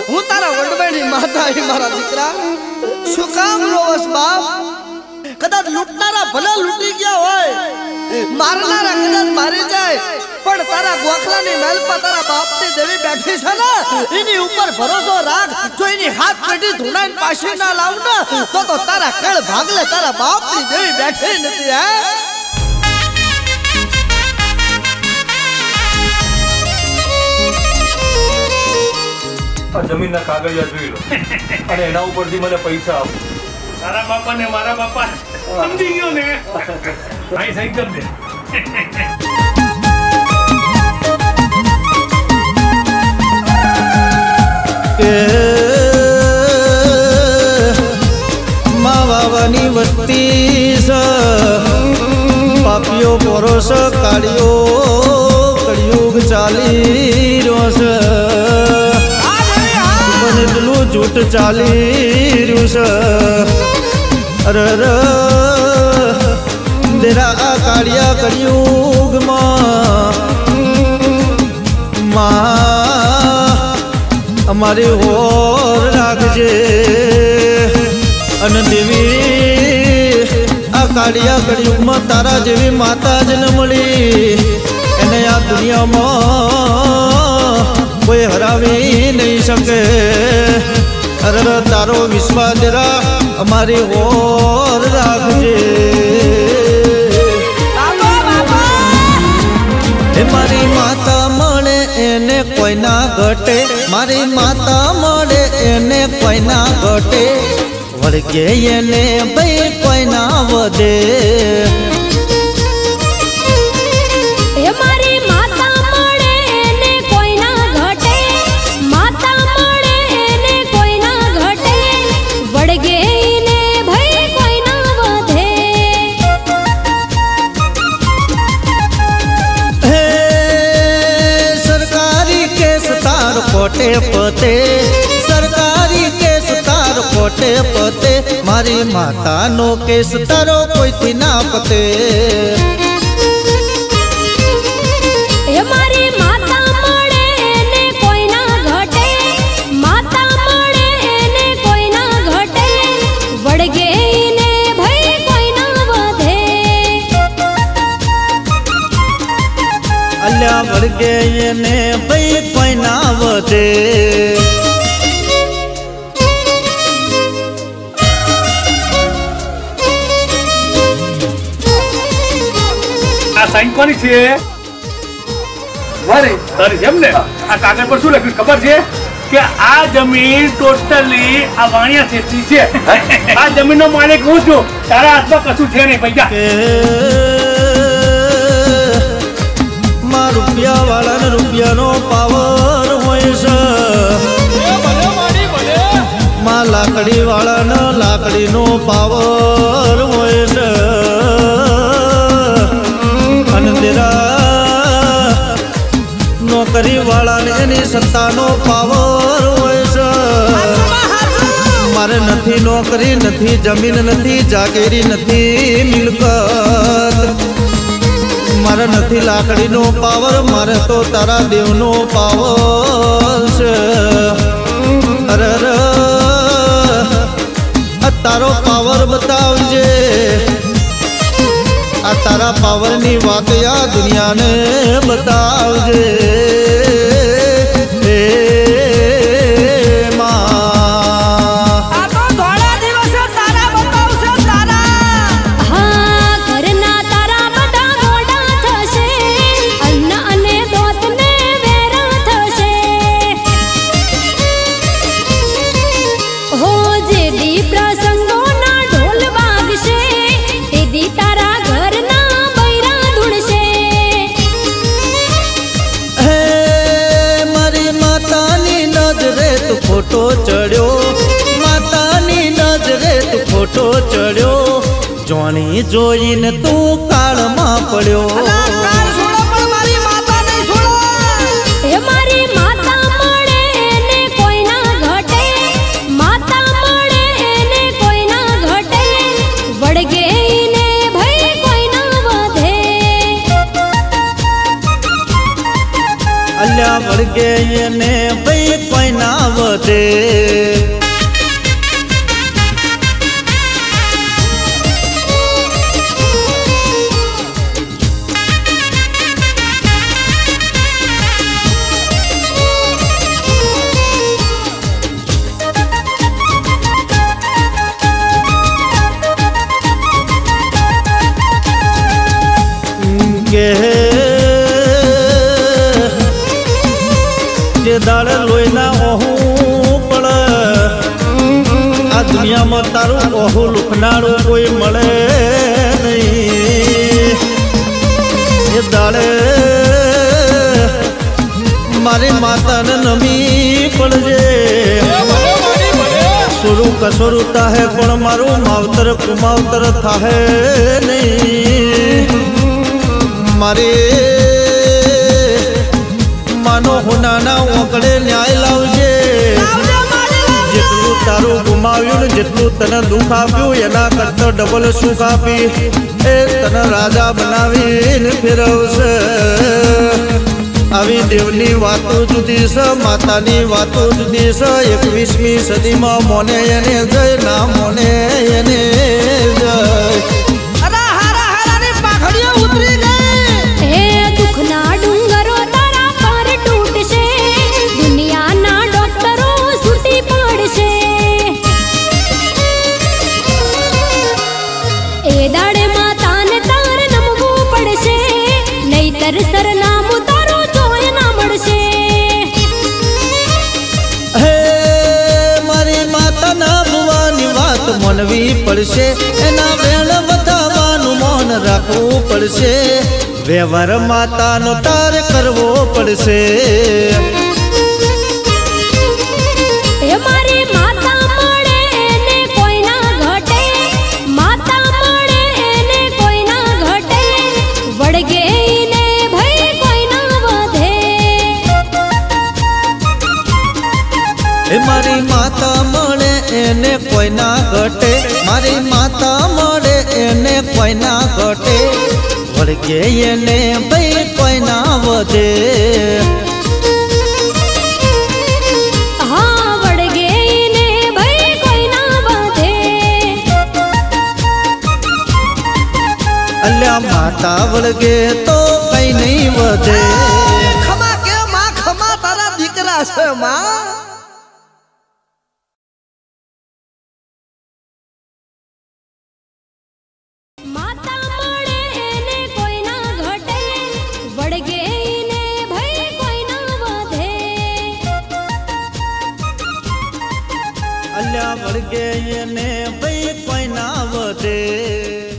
હું તારા વડવેની માતા હી મારા દીકરા શું કામ રોવસ બાપ કદાચ લૂંટનારા ભલા લૂંટી ગયા હોય મારનારા કદાચ મારી જાય પણ તારા ગોખલાની મહેલ પર તારા બાપની દેવી બેઠી છે ને એની ઉપર ભરોસો રાખ જો એની હાથ પેટી ધૂણાઈને પાછી ના લાવ ને તો તારા કળ ભાગલે તારા બાપની દેવી બેઠી નથી હે જમીનના કાગળિયા જોઈ લો અને એના ઉપરથી મને પૈસા આપો તારા બાપા ને મારા બાપા સમજી ગયો ને આઈ સહી કર દે માવાની વસ્તી છે પાપીઓ પોરોસ કાળીઓ કળિયુગ ચાલી રહ્યો છે એટલું જૂઠ ચાલી રહ્યું છે અરે તેરા આ કાળિયા કળિયુગમાં અમારી હોર રાખજે અને દેવી આ કાળિયા કળિયુગમાં તારા જેવી માતા જ ન મળી એને આ દુનિયામાં કોઈ હરાવી નહીં શકે અરે તારો વિશ્વાસ જરા અમારી ઓર રાખજે મારી માતા મળે એને કોઈ ના ઘટે મારી માતા મળે એને કોઈ ના ઘટે વળગે એને ભાઈ કોઈ ના વધે પોતે પોતે સરકારી કેસ તાર પોતે પોતે મારી માતાનો કેસ તારો કોઈથી ના પતે મારી માતા મળે એને કોઈ ના ઘટે માતા મળે એને કોઈ ના ઘટે વળગે એને ભઈ કોઈ ના વધે અલ્યા વળગે એને ભઈ કોઈ ના વધે આ સાઈન કોની છે મારી તારી જેમ ને આ કાગળ પર શું લખ્યું ખબર છે કે આ જમીન ટોટલી આ વાણિયા શેઠની છે આ જમીનનો માલિક હું છું તારા હાથમાં કશું છે નહીં પૈસા માં રૂપિયા વાળાને રૂપિયાનો પાવર હોય છે માં લાકડી વાળાને લાકડીનો પાવર હોય છે અને તેરા નોકરી વાળાને એની સત્તાનો પાવર હોય છે મારે નથી નોકરી નથી જમીન નથી જાગીરી નથી મિલકત મારે નથી લાકડીનો પાવર મારે તો તારા દેવનો પાવર છે અરે તારો પાવર બતાવજે આ તારા પાવરની વાત આ દુનિયાને બતાવજે ફોટો ચડ્યો માતાની નજરે તું ફોટો ચડ્યો જોણી જોઈને તું કાળમાં પડ્યો અલ્યા વળગે એને ભાઈ કોઈ ના વધે दाड़ लोईना ओहू पड़ आ दुनिया में तारू ओहू लुकनारू कोई मळे नहीं ये दाड़े मारी माता ने नमी पड़जे सुरू कसुरू थाहे पण मारू मावतर कुमावतर थाहे नहीं मारे मानो हुनाना ओकड़े न्याय लावजे जेटलू तारू गुमाव्यू ने जेटलू तने दुख आप्यू एना करता डबल सुख आपी ए तने राजा बनावीने फेरवशे आवी देवनी वातो जुदी छ मातानी वातो जुदी छ 21મી સદીમાં મોને એને જય ના મોને એને જય અરે હારા હારાની પાખડીઓ ઉતરી ગઈ હે દુખના ડુંગરો તારા પર તૂટશે દુનિયાના ડોક્ટરો છૂટી પડશે એ દાડે માતાને તાર નમવું પડશે નહીતર સરનામું તારું જોય ના મળશે હે મારી માતાના ભુવાની વાત માનવી પડશે એના વેણ વધાવવાનું મૌન રાખવું પડશે વ્યવહાર માતાનો તાર કરવો પડશે એ મારી માતા મળે એને કોઈ ના ઘટે માતા મળે એને કોઈ ના ઘટે વળગે એને ભઈ કોઈ ના વધે એ મારી માતા મળે એને કોઈ ના ઘટે મારી માતા મળે એને કોઈ ના ઘટે વળગે એને ભાઈ કોઈ ના વધે હા વળગે એને ભઈ કોઈ ના વધે અલ્યા માતા વળગે તો કઈ નહીં વધે ખમા કે માં ખમા તારા દીકરા છે માં માતા મળે એને કોઈ ના ઘટે વળગે એને ભઈ કોઈ ના વધે અલ્યા વળગે એને ભાઈ કોઈ ના વધે